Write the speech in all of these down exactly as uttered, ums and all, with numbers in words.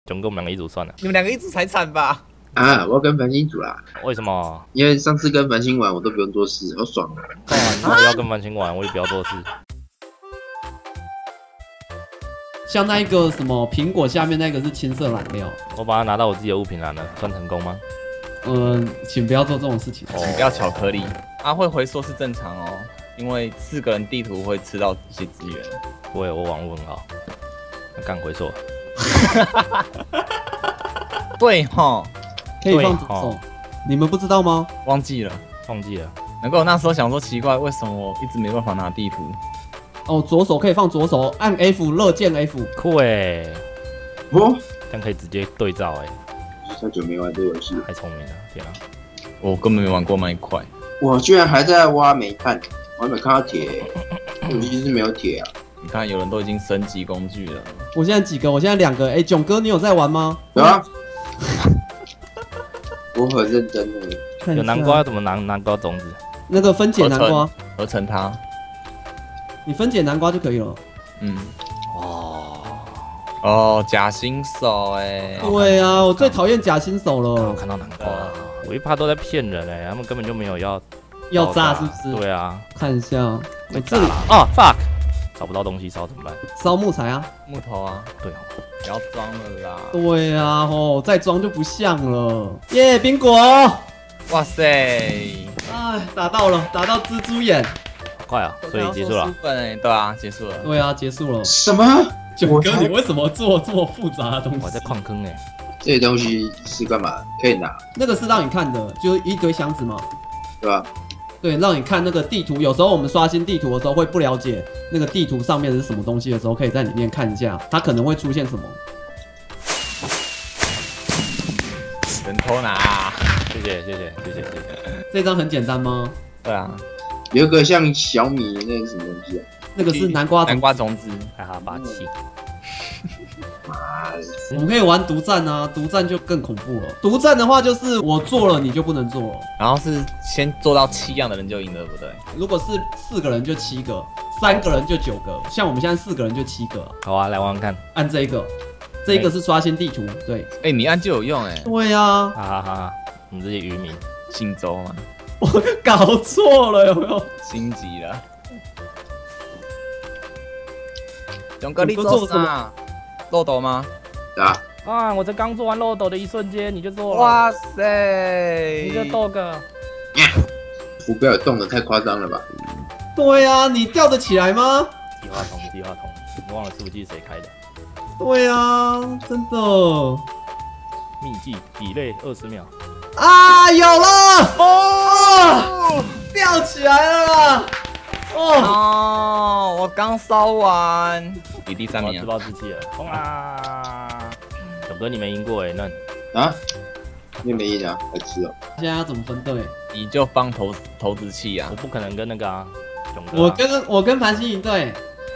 囧哥我们两个一组算了。 你们两个一组才惨吧？ 啊，我要跟繁星组啦。 为什么？ 因为上次跟繁星玩，我都不用做事，好爽啊！ 干嘛你要跟繁星玩，我也不要做事。 像那一个什么苹果下面那个是青色染料， 我把它拿到我自己的物品栏了，算成功吗？ 嗯，请不要做这种事情。 哦， 不要巧克力。啊，会回缩是正常哦，因为四个人地图会吃到一些资源。 不会，我网络很好。干回缩。 对吼， 可以放左手，你们不知道吗？ 忘记了， 忘记了。 难怪我那时候想说奇怪，为什么我一直没办法拿地图？ 哦，左手可以放左手，按 F 乐键 F。 酷哎！ 哦， 这样可以直接对照哎。 太久没玩这游戏， 太聪明了，天啊！ 我根本没玩过那一块。 我居然还在挖煤炭，我还没看到铁，游戏是没有铁啊。 你看，有人都已经升级工具了。 我现在几个？我现在两个。哎、欸，囧哥，你有在玩吗？ 有啊。我很认真的。 有南瓜怎么拿南瓜种子？ 那个分解南瓜， 合成它。 你分解南瓜就可以了。 嗯。哦。哦，假新手哎。 对啊，我最讨厌假新手了。 我看到南瓜，我一怕都在骗人哎，他们根本就没有要要炸是不是？ 对啊。 看一下， 我这里啊 ，fuck。找不到东西烧怎么办？ 烧木材啊， 木头啊， 对哦， 不要装了啦。 对啊，哦，再装就不像了。耶，苹果！ 哇塞！ 哎，打到了，打到蜘蛛眼， 好快啊！所以结束了。 对啊，结束了。 对啊，结束了。 什么？ 九哥，你为什么做这么复杂的东西？ 我在矿坑哎。 这些东西是干嘛？可以拿？ 那个是让你看的，就是一堆箱子嘛， 对吧？ 对，让你看那个地图。有时候我们刷新地图的时候会不了解那个地图上面是什么东西的时候，可以在里面看一下，它可能会出现什么。 人偷拿、啊， 谢谢谢谢谢谢谢谢。 这张很简单吗？ 对啊， 有一个像小米那个什么东西啊？ 那个是南瓜南瓜种子， 哈哈霸气。 妈的！ 我们可以玩独占啊，独占就更恐怖了。独占的话就是我做了你就不能做了， 然后是先做到七样的人就赢了，对不对？ 如果是四个人就七个，三个人就九个，像我们现在四个人就七个。 好啊，来玩玩看。 按这一个，这一个是刷新地图，对。 哎、欸，你按就有用哎、欸。 对啊。 哈哈哈，我们这些渔民， 姓周吗？ 我搞错了，有没有？ 心急了。囧哥，你做什么？漏斗吗？ 啊啊！我才刚做完漏斗的一瞬间，你就做了。 哇塞！ 你这豆哥， 浮标也动得太夸张了吧？ 对啊，你吊得起来吗？ 计划筒，计划筒，你忘了伺服器谁开的？ 对啊，真的。 秘技比类二十秒。 啊，有了！哦，吊起来了啦！ 哦，哦我刚烧完，你第三名、啊， 自暴自弃了，冲啊！囧哥你没赢过哎、欸， 那啊，你没赢啊，还吃哦。 现在要怎么分队？ 你就放投投掷器啊！ 我不可能跟那个啊，囧哥、啊。 我跟我跟繁星一队。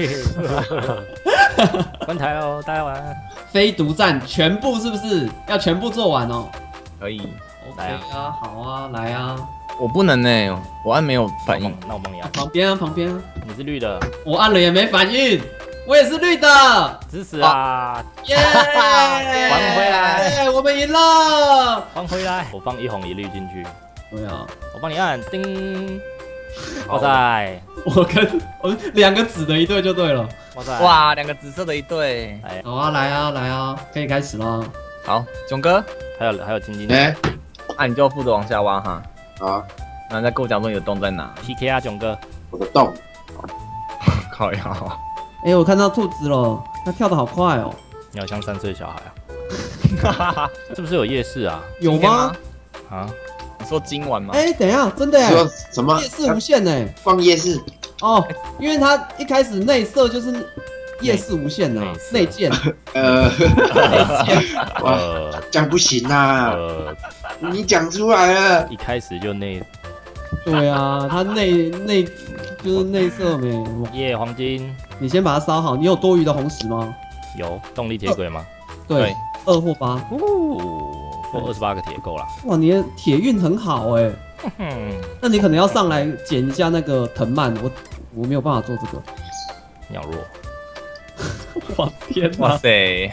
关台喽，大家晚安。 非独占全部是不是要全部做完哦？ 可以， 来啊，好啊，来啊。 我不能呢、欸，我按没有反应。 那我帮你按。 旁边啊，旁边啊。 你是绿的。 我按了也没反应，我也是绿的。 支持啊！ 耶！ 还回来， 我们赢了！ 还回来！我放一红一绿进去。 对啊， 我帮你按，叮！哇塞！ 我跟我两个紫的一队就对了。 哇塞！ 哇，两个紫色的一队。 哎，好啊，来啊，来啊，可以开始了。 好，囧哥， 还有还有晶晶。 哎， 那你就负责往下挖哈。 好啊。 然后再跟我讲说你的洞在哪 ？P K 啊，囧哥。 我的洞。 靠腰。 哎，我看到兔子了，它跳得好快哦。 你好像三岁小孩啊。是不是有夜市啊？ 有吗？ 啊？ 你说今晚吗？ 哎，等一下，真的说什么？ 夜市无限呢？ 逛夜市。 哦，因为它一开始内设就是夜市无限的内建。 呃， 内建。 呃，这样不行啊。呃，你讲出来了。 一开始就内。 对啊，它内内就是内设没。 耶，黄金。 你先把它烧好。你有多余的红石吗？ 有。动力铁轨吗？ 对，二或八。 哦，我二十八个铁够了。 哇，你的铁运很好哎。那你可能要上来捡一下那个藤蔓，我我没有办法做这个。 鸟弱。 哇天哪！ 哇塞！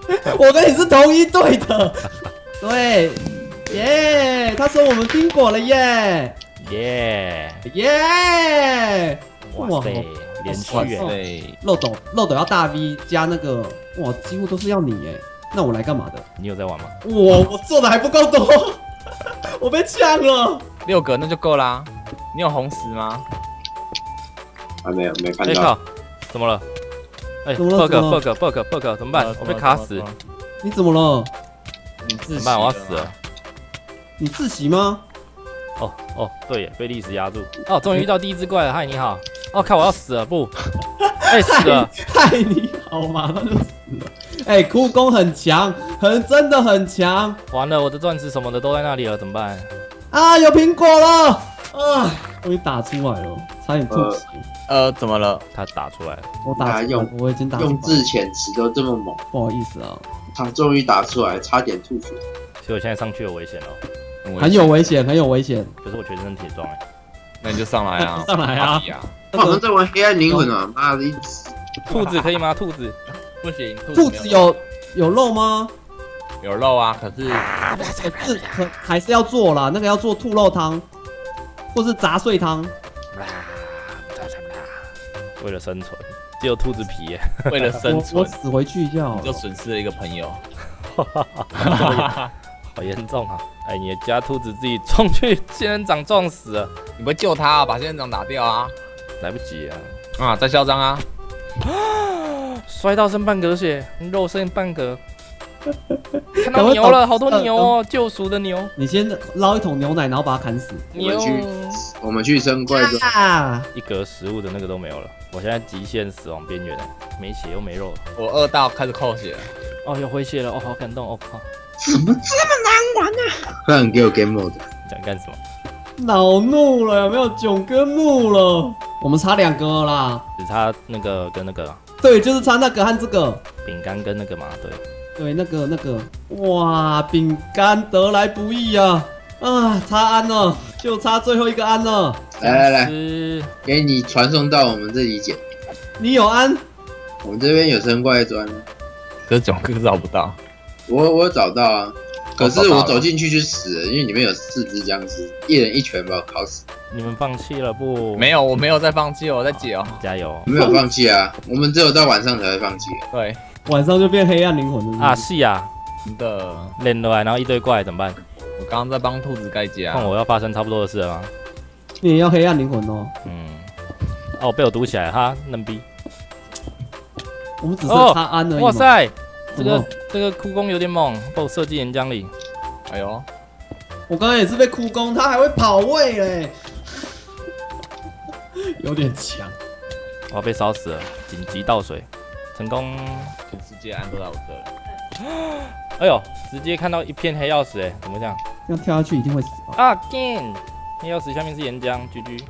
我跟你是同一队的。对，耶！他说我们冰果了耶！ 耶！ 耶！ 哇塞，连续哇耶！ 塞， 漏斗漏斗要大 V 加那个，哇，几乎都是要你哎。那我来干嘛的？ 你有在玩吗？ 我我做的还不够多，我被呛了。 六个那就够啦。你有红石吗？ 还没有没看哎靠到，， 怎么了？哎怎么了 ，bug 怎么了 bug bug bug 怎么办？我被卡死，怎你怎么了？ 你自己么办？我要死了。 你自习吗？ 哦哦，对耶，被历史压住。哦，终于遇到第一只怪了。嗨，你好。哦，看我要死了，不，哎死了。 嗨，你好，马上就死了。哎、欸，哭工很强，很真的很强完了，我的钻石什么的都在那里了，怎么办？ 啊！有苹果了啊！我已经打出来了，差点吐血。 呃，怎么了？ 他打出来了。 我打出来了用， 我已经打出来了。 用字遣词都这么猛， 不好意思啊， 他终于打出来，差点吐血。 其实我现在上去有危险了， 很有危险，很有危险。 可是我全身铁装哎。 那你就上来啊， 上来啊！ 我们在玩黑暗灵魂啊！妈的，一直兔子可以吗？兔子， 不行， 兔子有有肉吗？ 有肉啊，可是可是可还是要做啦，那个要做兔肉汤，或是杂碎汤。 为了生存，只有兔子皮耶。 为了生我我存， 死回去一下好了就损失了一个朋友。 好严重啊！哎，你的家兔子自己冲去仙人掌撞死了， 你不会救他啊？把仙人掌打掉啊！ 来不及啊！ 啊，再嚣张啊！ 摔到剩半格血，肉剩半格。看到牛了，好多牛哦，救赎的牛。 你先捞一桶牛奶，然后把它砍死。 牛我们去我们去生怪中， 啊！ 一格食物的那个都没有了，我现在极限死亡边缘了，没血又没肉了。 我饿到开始扣血了。 哦，有回血了，哦，好感动，哦靠！ 怎么这么难玩呢？快点给我 game mode！ 你想干什么？ 恼怒了，有没有？囧哥怒了。我们差两个了啦。 只差那个跟那个对，就是差那个和这个。 饼干跟那个嘛，对。 对，那个那个，哇，饼干得来不易啊！啊，差安了，就差最后一个安了。 来来来， 是给你传送到我们这里捡。 你有安？ 我们这边有生怪砖， 可是囧哥找不到。 我我有找到啊，可是找到了我走进去就死了，因为里面有四只僵尸，一人一拳把我烤死。 你们放弃了不？ 没有，我没有在放弃，我在解哦。 加油没有放弃啊，我们只有到晚上才会放弃。 对， 晚上就变黑暗灵魂了。 啊！是啊， 真的。 练了来，然后一堆怪怎么办？ 我刚刚在帮兔子盖家换。我要发生差不多的事了吗？ 你也要黑暗灵魂哦。 嗯。哦，被我堵起来，哈，嫩逼！ 我们只剩差安而已嘛。 哇塞，这个什么这个哭工有点猛，把我射进岩浆里。 哎呦， 我刚刚也是被哭攻，他还会跑位嘞，有点强。 我要被烧死了，紧急倒水，成功！ 全世界安都在我这了。 哎呦，直接看到一片黑曜石，哎，怎么这样？ 这样跳下去一定会死吧？ 啊 ，again， 黑曜石下面是岩浆，G G。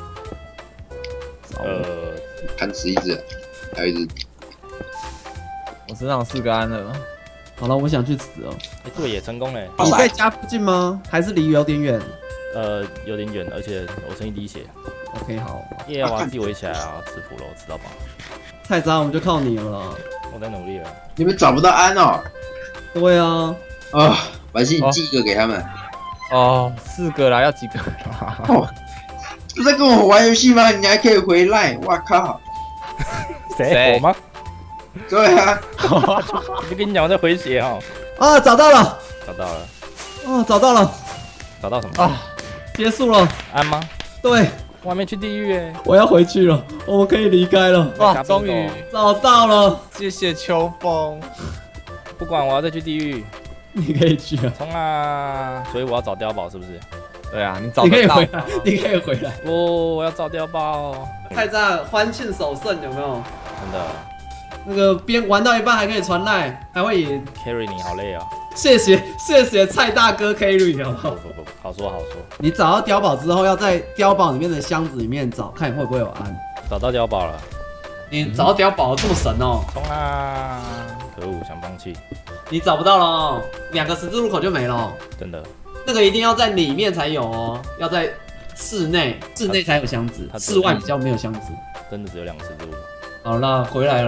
呃， 砍死一只，还有一只。 我身上有四个安了。 好了，我想去死了。 哎，对也成功嘞。 你在家附近吗？还是离有点远呃，有点远，而且我剩一滴血。 ？OK， 好。 耶，我要自己围起来啊！吃腐肉吃到饱。 菜渣，我们就靠你了。 我在努力了。 你们找不到安哦？ 对啊， 啊，白信，你寄一个给他们。 哦，四个啦，要几个？ 哦，不是在跟我玩游戏吗？你还可以回来，哇靠！ 谁？我吗？ 对啊， 我就跟你讲，我在回血哦。 啊，找到了， 找到了， 啊，找到了， 找到什么？ 啊， 结束了。 安吗？ 对， 我还没去地狱哎。 我要回去了，我们可以离开了。 哇，终于找到了， 谢谢秋风。 不管，我要再去地狱。 你可以去啊， 冲啊！所以我要找碉堡，是不是？ 对啊，你找你可以得到回来，你可以回来。 不，我要找碉堡。 菜渣欢庆首胜有没有？ 真的那个边玩到一半还可以传赖，还会赢。 ，carry 你好累哦。 谢谢谢谢蔡大哥 carry 好不好？ 不不不，好说好说。 你找到碉堡之后，要在碉堡里面的箱子里面找，看会不会有安。 找到碉堡了， 你找到碉堡这么神哦？ 冲啊！可恶，想放弃， 你找不到了哦，两个十字路口就没了哦。 真的。 那个一定要在里面才有哦，要在室内，室内才有箱子， 它室外比较没有箱子。 真的只有两个十字路口。 好啦，回来了啦。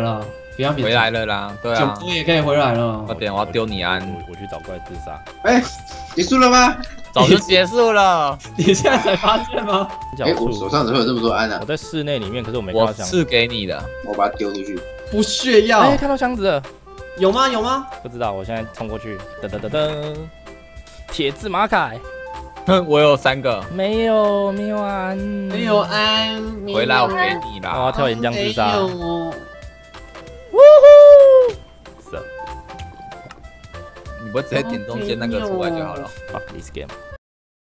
不要勉强回来了啦，对九啊， 哥也可以回来了快。点，我要丢你安， 我我去找怪自杀。 哎，结束了吗？ 早就结束了。 你现在才发现吗？ 哎，我手上怎么有这么多安啊我？在室内里面，可是我没看我到箱子。 赐给你的， 我把它丢出去。 不炫耀哎，，看到箱子了， 有吗？有吗？ 不知道，我现在冲过去，噔噔噔噔，铁字马凯， 哼，我有三个， 没有没有啊， 没有安， 回来我给你我要啦。 跳岩浆自杀没有。 死了你不直接点中间那个出来就好了。 ，fuck this game。